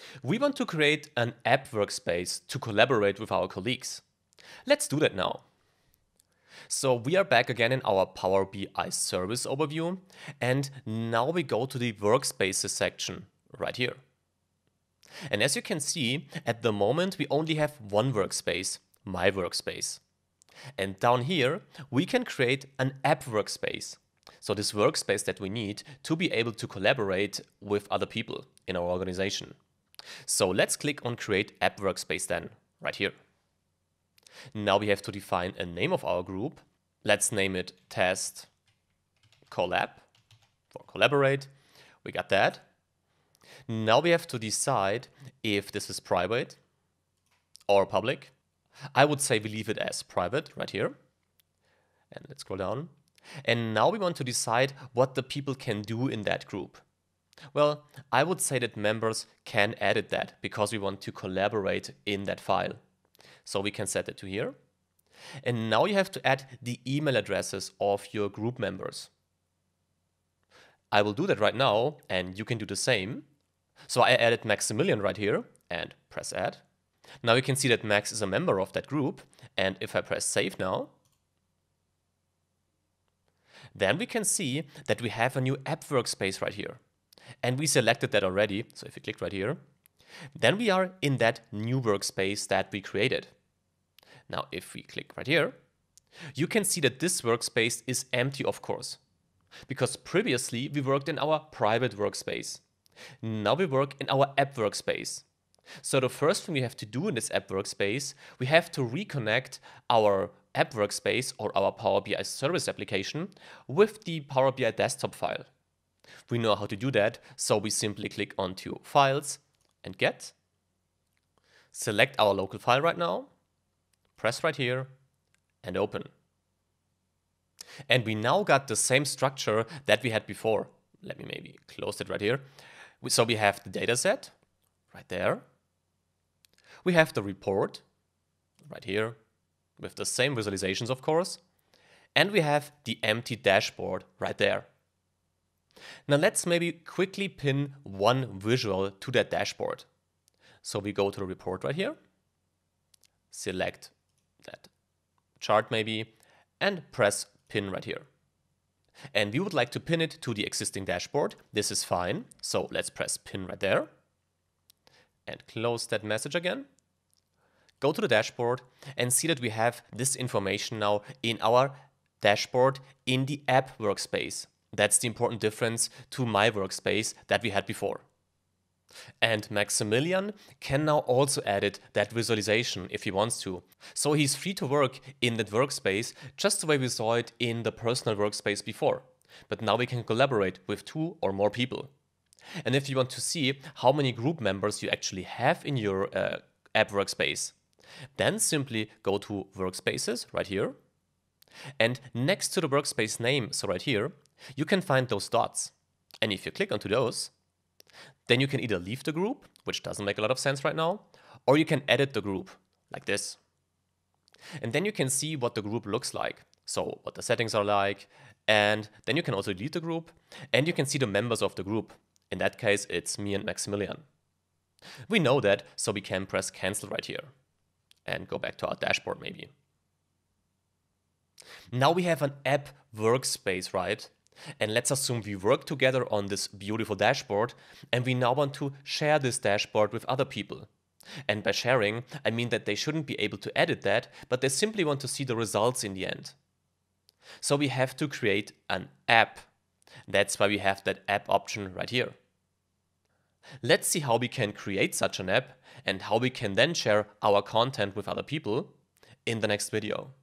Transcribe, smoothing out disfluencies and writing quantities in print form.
We want to create an app workspace to collaborate with our colleagues. Let's do that now. So we are back again in our Power BI service overview, and now we go to the workspaces section right here. And as you can see, at the moment we only have one workspace, my workspace. And down here, we can create an app workspace. So this workspace that we need to be able to collaborate with other people in our organization. So let's click on Create App Workspace then, right here. Now we have to define a name of our group. Let's name it Test Collab for collaborate. We got that. Now we have to decide if this is private or public. I would say we leave it as private right here. And let's scroll down. And now we want to decide what the people can do in that group. Well, I would say that members can edit that because we want to collaborate in that file. So we can set it to here. And now you have to add the email addresses of your group members. I will do that right now, and you can do the same. So I added Maximilian right here and press add. Now you can see that Max is a member of that group. And if I press save now, then we can see that we have a new app workspace right here. And we selected that already. So if you click right here, then we are in that new workspace that we created. Now, if we click right here, you can see that this workspace is empty, of course, because previously we worked in our private workspace. Now we work in our app workspace. So the first thing we have to do in this app workspace, we have to reconnect our app workspace or our Power BI service application with the Power BI desktop file. We know how to do that, so we simply click onto Files and Get. Select our local file right now, press right here, and open. And we now got the same structure that we had before. Let me maybe close it right here. So we have the dataset right there. We have the report right here with the same visualizations, of course. And we have the empty dashboard right there. Now let's maybe quickly pin one visual to that dashboard. So we go to the report right here, select that chart maybe, and press pin right here. And we would like to pin it to the existing dashboard. This is fine. So let's press pin right there and close that message again. Go to the dashboard and see that we have this information now in our dashboard in the app workspace. That's the important difference to my workspace that we had before. And Maximilian can now also edit that visualization if he wants to. So he's free to work in that workspace just the way we saw it in the personal workspace before. But now we can collaborate with 2 or more people. And if you want to see how many group members you actually have in your app workspace, then simply go to Workspaces right here. And next to the workspace name, so right here, you can find those dots. And if you click onto those, then you can either leave the group, which doesn't make a lot of sense right now, or you can edit the group like this. And then you can see what the group looks like. So what the settings are like. And then you can also delete the group and you can see the members of the group. In that case, it's me and Maximilian. We know that, so we can press cancel right here and go back to our dashboard maybe. Now we have an app workspace, right? And let's assume we work together on this beautiful dashboard and we now want to share this dashboard with other people. And by sharing, I mean that they shouldn't be able to edit that, but they simply want to see the results in the end. So we have to create an app. That's why we have that app option right here. Let's see how we can create such an app and how we can then share our content with other people in the next video.